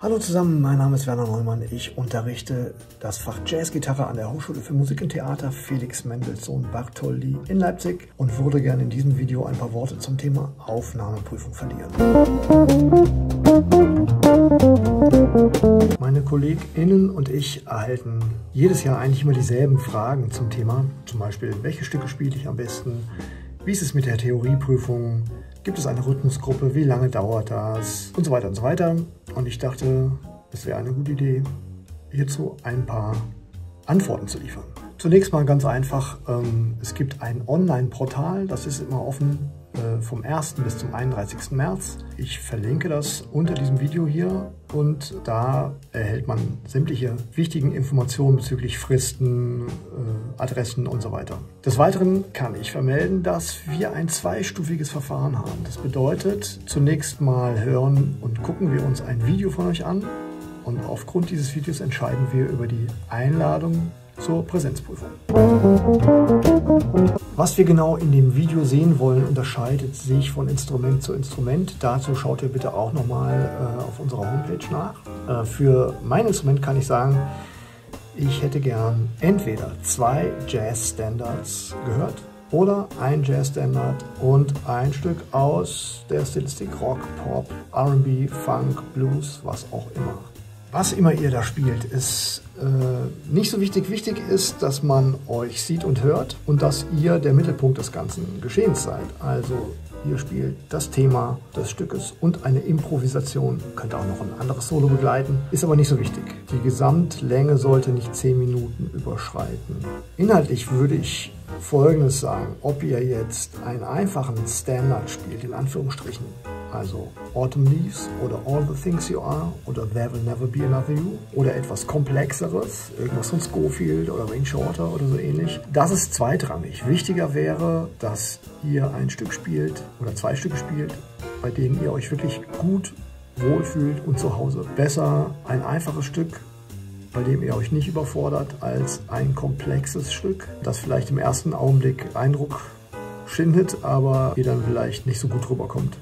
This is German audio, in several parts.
Hallo zusammen, mein Name ist Werner Neumann. Ich unterrichte das Fach Jazzgitarre an der Hochschule für Musik und Theater Felix Mendelssohn Bartholdy in Leipzig und würde gerne in diesem Video ein paar Worte zum Thema Aufnahmeprüfung verlieren. Meine KollegInnen und ich erhalten jedes Jahr eigentlich immer dieselben Fragen zum Thema. Zum Beispiel, welche Stücke spiele ich am besten? Wie ist es mit der Theorieprüfung? Gibt es eine Rhythmusgruppe? Wie lange dauert das? Und so weiter und so weiter. Und ich dachte, es wäre eine gute Idee, hierzu ein paar Antworten zu liefern. Zunächst mal ganz einfach, es gibt ein Online-Portal, das ist immer offen vom 1. bis zum 31. März. Ich verlinke das unter diesem Video hier und da erhält man sämtliche wichtigen Informationen bezüglich Fristen, Adressen und so weiter. Des Weiteren kann ich vermelden, dass wir ein zweistufiges Verfahren haben. Das bedeutet, zunächst mal hören und gucken wir uns ein Video von euch an und aufgrund dieses Videos entscheiden wir über die Einladung zur Präsenzprüfung. Was wir genau in dem Video sehen wollen, unterscheidet sich von Instrument zu Instrument. Dazu schaut ihr bitte auch nochmal auf unserer Homepage nach. Für mein Instrument kann ich sagen, ich hätte gern entweder 2 Jazz-Standards gehört oder ein Jazz-Standard und ein Stück aus der Stilistik Rock, Pop, R&B, Funk, Blues, was auch immer. Was immer ihr da spielt, ist nicht so wichtig. Wichtig ist, dass man euch sieht und hört und dass ihr der Mittelpunkt des ganzen Geschehens seid. Also ihr spielt das Thema des Stückes und eine Improvisation. Könnt auch noch ein anderes Solo begleiten, ist aber nicht so wichtig. Die Gesamtlänge sollte nicht 10 Minuten überschreiten. Inhaltlich würde ich Folgendes sagen: Ob ihr jetzt einen einfachen Standard spielt, in Anführungsstrichen, also Autumn Leaves oder All the Things You Are oder There Will Never Be Another You oder etwas Komplexeres, irgendwas von Scofield oder Wayne Shorter oder so ähnlich, das ist zweitrangig. Wichtiger wäre, dass ihr ein Stück spielt oder 2 Stücke spielt, bei denen ihr euch wirklich gut wohlfühlt und zu Hause. Besser ein einfaches Stück, bei dem ihr euch nicht überfordert, als ein komplexes Stück, das vielleicht im ersten Augenblick Eindruck schindet, aber ihr dann vielleicht nicht so gut rüberkommt.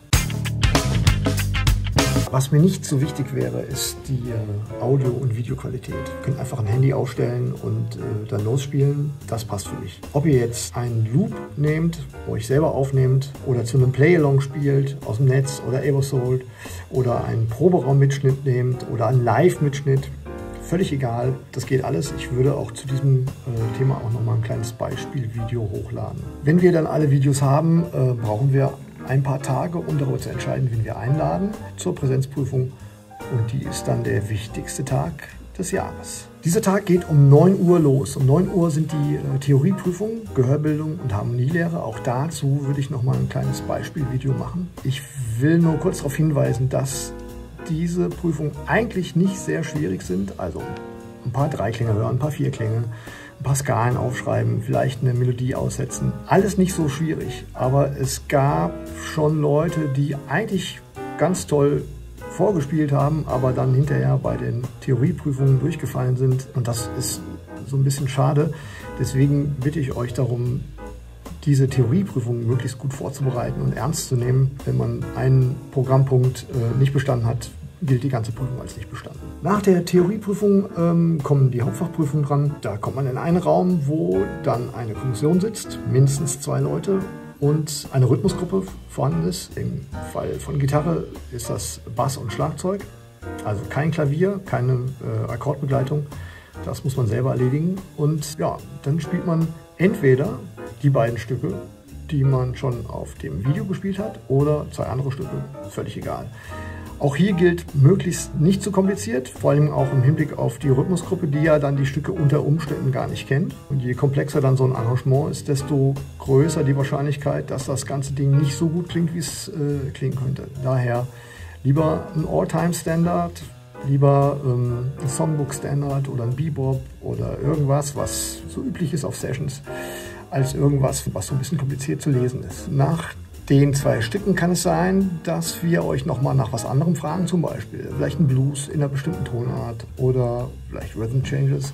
Was mir nicht so wichtig wäre, ist die Audio- und Videoqualität. Ihr könnt einfach ein Handy ausstellen und dann losspielen. Das passt für mich. Ob ihr jetzt einen Loop nehmt, euch selber aufnehmt oder zu einem Play-Along spielt, aus dem Netz oder Aerosold oder einen Proberaum-Mitschnitt nehmt oder einen Live-Mitschnitt, völlig egal. Das geht alles. Ich würde auch zu diesem Thema auch nochmal ein kleines Beispielvideo hochladen. Wenn wir dann alle Videos haben, brauchen wir ein paar Tage, um darüber zu entscheiden, wen wir einladen zur Präsenzprüfung. Und die ist dann der wichtigste Tag des Jahres. Dieser Tag geht um 9 Uhr los. Um 9 Uhr sind die Theorieprüfungen, Gehörbildung und Harmonielehre. Auch dazu würde ich noch mal ein kleines Beispielvideo machen. Ich will nur kurz darauf hinweisen, dass diese Prüfungen eigentlich nicht sehr schwierig sind. Also ein paar Dreiklänge hören, ein paar Vierklänge, ein paar Skalen aufschreiben, vielleicht eine Melodie aussetzen. Alles nicht so schwierig, aber es gab schon Leute, die eigentlich ganz toll vorgespielt haben, aber dann hinterher bei den Theorieprüfungen durchgefallen sind. Und das ist so ein bisschen schade. Deswegen bitte ich euch darum, diese Theorieprüfung möglichst gut vorzubereiten und ernst zu nehmen. Wenn man einen Programmpunkt nicht bestanden hat, gilt die ganze Prüfung als nicht bestanden. Nach der Theorieprüfung kommen die Hauptfachprüfungen dran. Da kommt man in einen Raum, wo dann eine Kommission sitzt, mindestens 2 Leute und eine Rhythmusgruppe vorhanden ist. Im Fall von Gitarre ist das Bass und Schlagzeug, also kein Klavier, keine Akkordbegleitung. Das muss man selber erledigen und ja, dann spielt man entweder die beiden Stücke, die man schon auf dem Video gespielt hat, oder 2 andere Stücke, völlig egal. Auch hier gilt, möglichst nicht zu kompliziert, vor allem auch im Hinblick auf die Rhythmusgruppe, die ja dann die Stücke unter Umständen gar nicht kennt. Und je komplexer dann so ein Arrangement ist, desto größer die Wahrscheinlichkeit, dass das ganze Ding nicht so gut klingt, wie es klingen könnte. Daher lieber ein All-Time-Standard, lieber ein Songbook-Standard oder ein Bebop oder irgendwas, was so üblich ist auf Sessions, als irgendwas, was so ein bisschen kompliziert zu lesen ist. Nach den 2 Stücken kann es sein, dass wir euch nochmal nach was anderem fragen, zum Beispiel vielleicht ein Blues in einer bestimmten Tonart oder vielleicht Rhythm Changes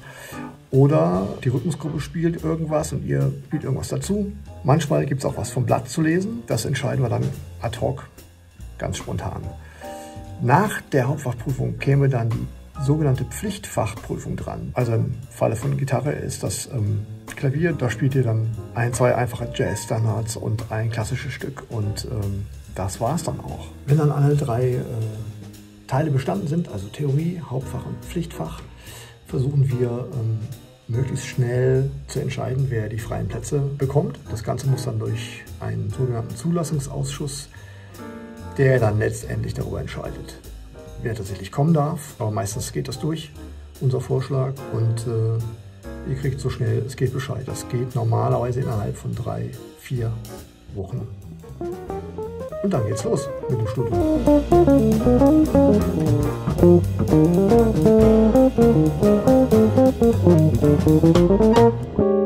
oder die Rhythmusgruppe spielt irgendwas und ihr spielt irgendwas dazu. Manchmal gibt es auch was vom Blatt zu lesen, das entscheiden wir dann ad hoc, ganz spontan. Nach der Hauptfachprüfung käme dann die sogenannte Pflichtfachprüfung dran. Also im Falle von Gitarre ist das Klavier, da spielt ihr dann 1, 2 einfache Jazz-Standards und ein klassisches Stück und das war es dann auch. Wenn dann alle 3 Teile bestanden sind, also Theorie, Hauptfach und Pflichtfach, versuchen wir möglichst schnell zu entscheiden, wer die freien Plätze bekommt. Das Ganze muss dann durch einen sogenannten Zulassungsausschuss, der dann letztendlich darüber entscheidet, wer tatsächlich kommen darf. Aber meistens geht das durch, unser Vorschlag, und ihr kriegt so schnell es geht Bescheid. Das geht normalerweise innerhalb von 3, 4 Wochen. Und dann geht's los mit dem Studium.